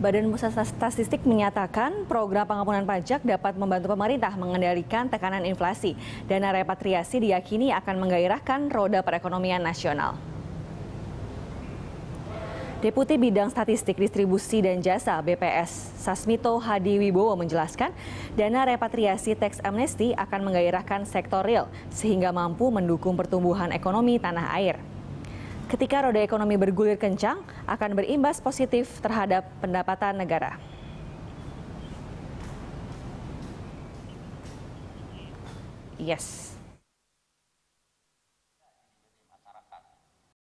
Badan Pusat Statistik menyatakan program pengampunan pajak dapat membantu pemerintah mengendalikan tekanan inflasi. Dana repatriasi diyakini akan menggairahkan roda perekonomian nasional. Deputi Bidang Statistik Distribusi dan Jasa BPS Sasmito Hadiwibowo menjelaskan dana repatriasi teks amnesti akan menggairahkan sektor real sehingga mampu mendukung pertumbuhan ekonomi tanah air. Ketika roda ekonomi bergulir kencang, akan berimbas positif terhadap pendapatan negara. Yes.